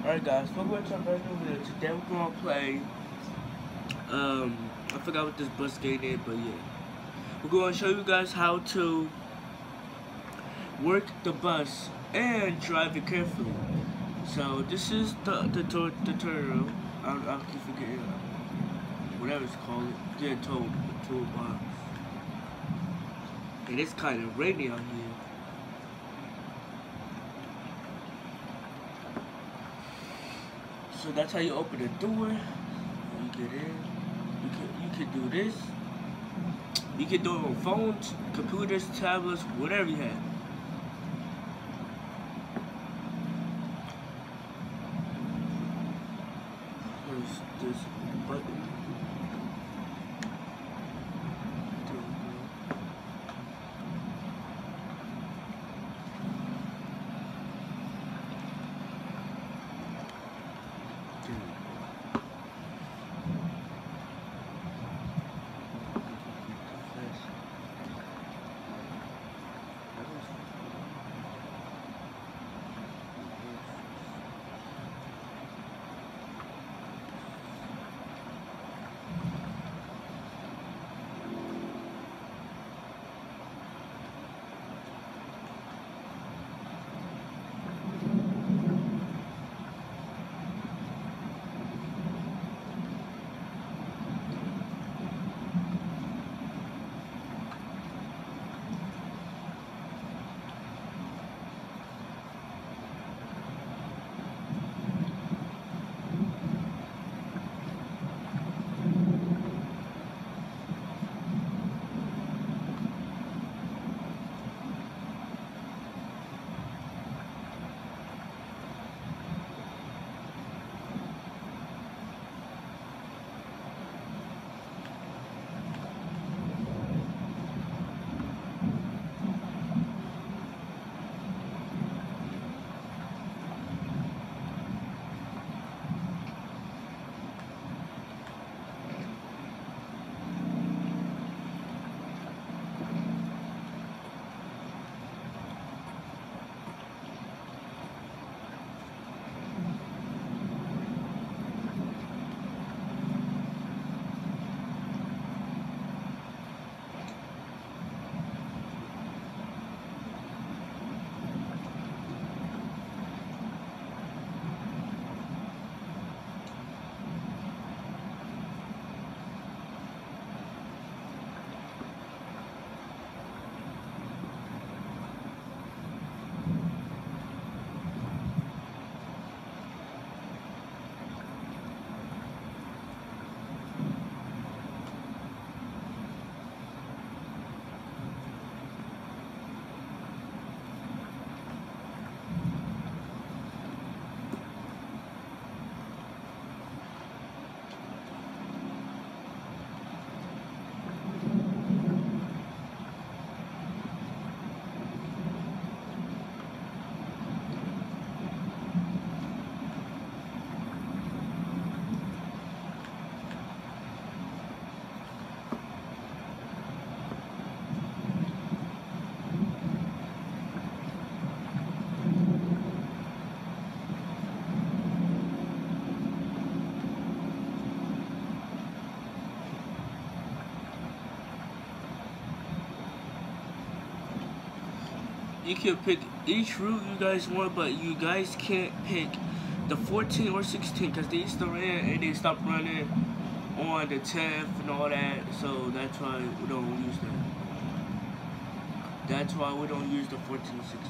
Alright guys, welcome back to a brand new video. Today we're gonna play I forgot what this bus game is, but yeah. We're gonna show you guys how to work the bus and drive it carefully. So this is the tutorial. I keep forgetting whatever it's called. Get told the toolbox. And it's kinda rainy out here. So that's how you open the door. You get in. You can do this. You can do it on phones, computers, tablets, whatever you have. There's this button. You can pick each route you guys want, but you guys can't pick the 14 or 16 because they used to run and they stopped running on the 10th and all that. So that's why we don't use that. That's why we don't use the 14 or 16.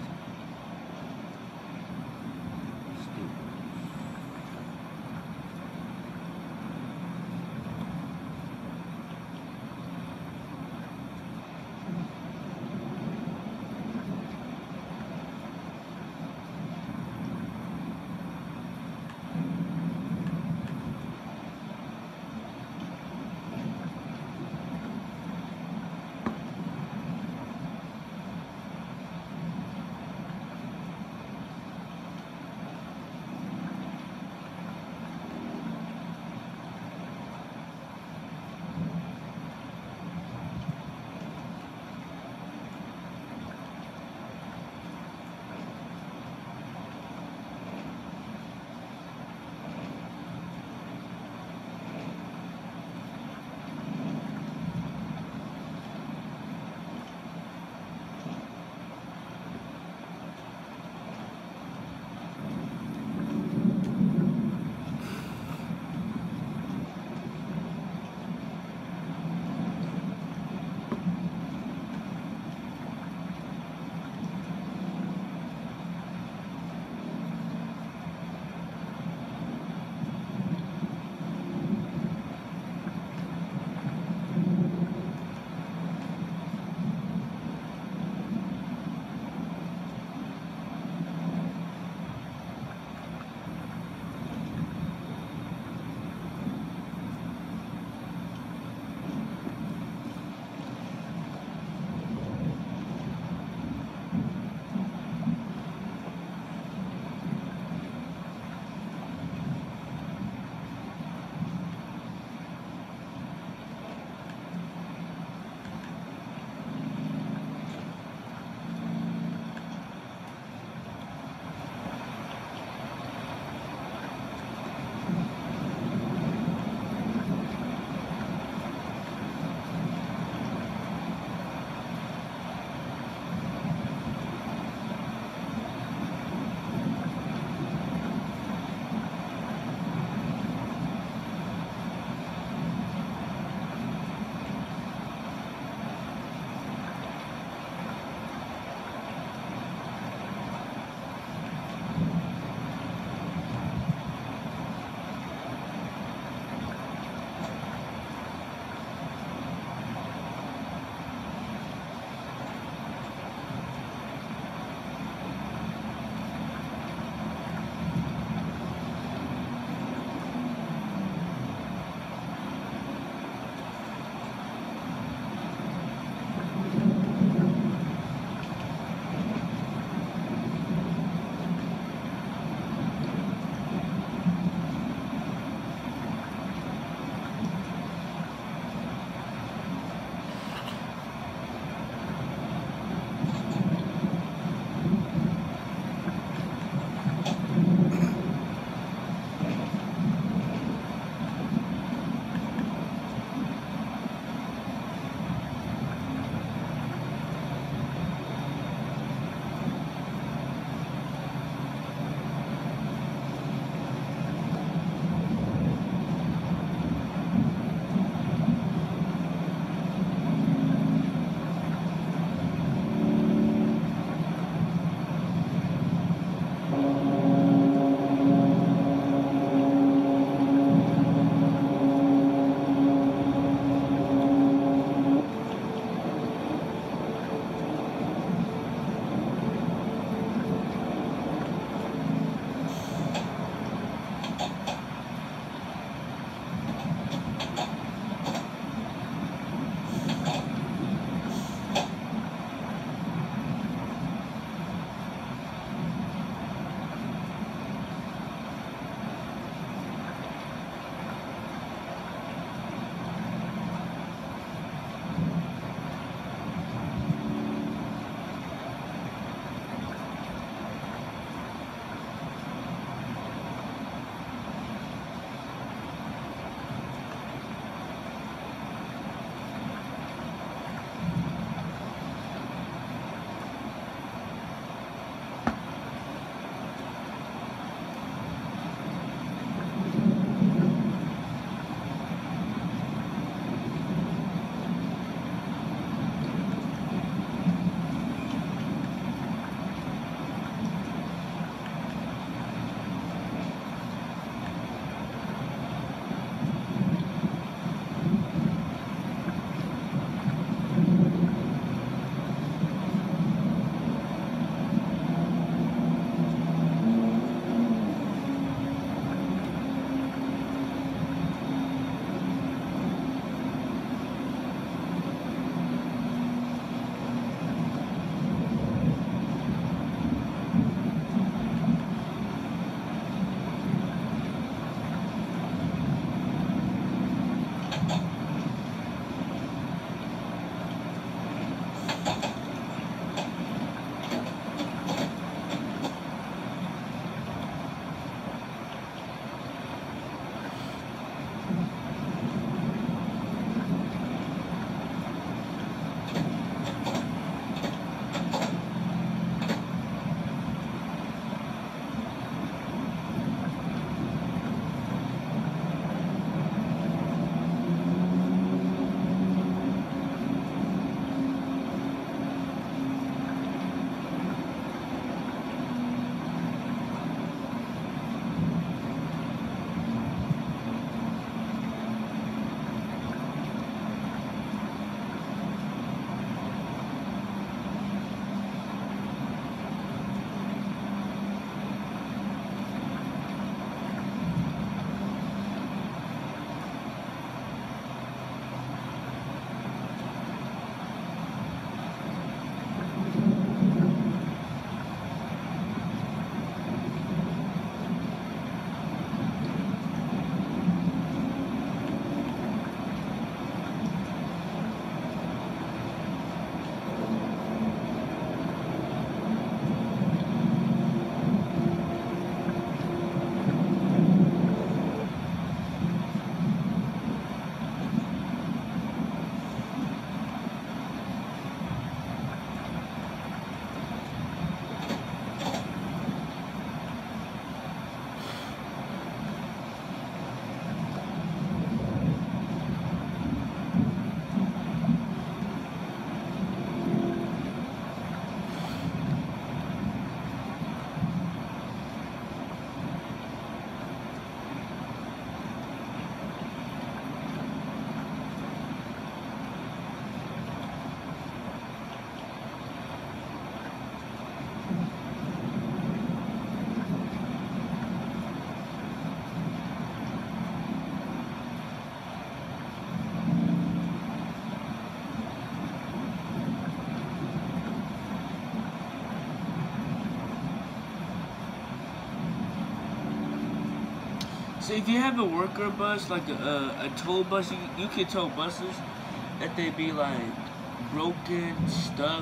So if you have a worker bus, like a tow bus, you can tow buses that they be like broken, stuck,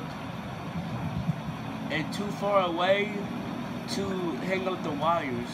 and too far away to hang up the wires.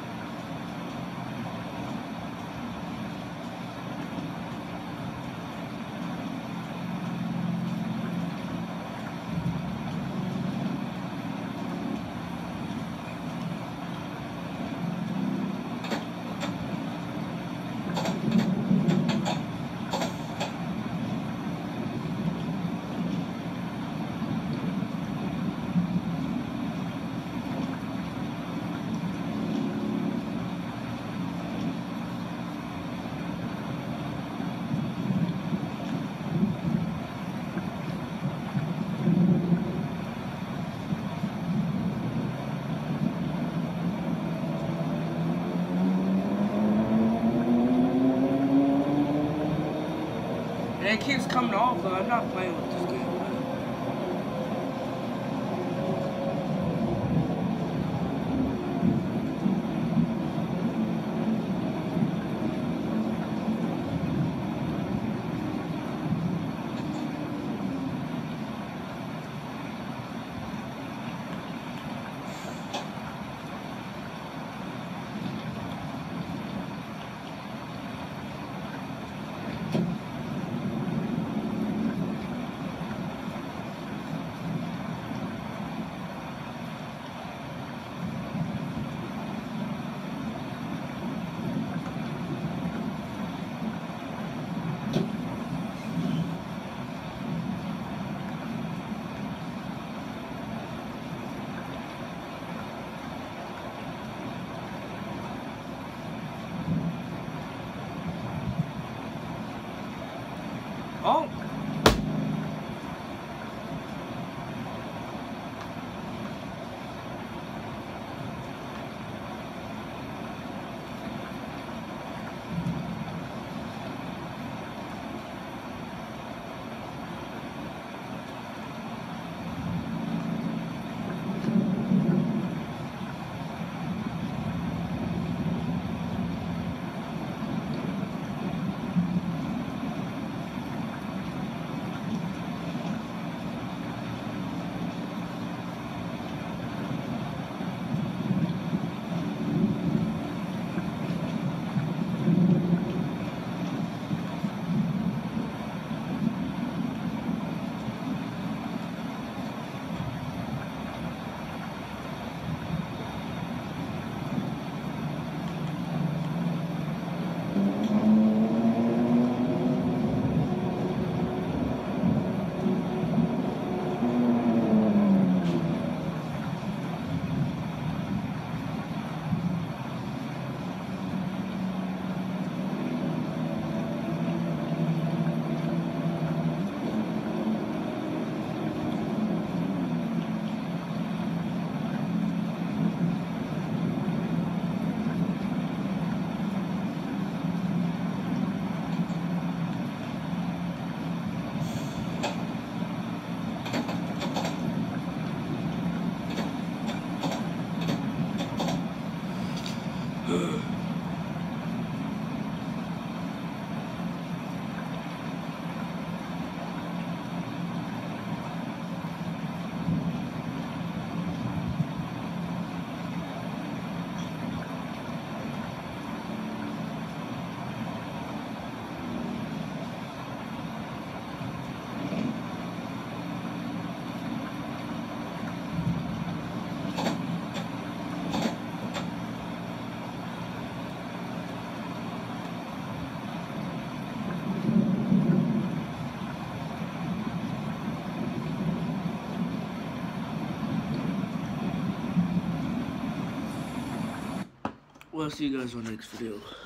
And it keeps coming off, but I'm not playing with this game. Oh! Well, see you guys on the next video.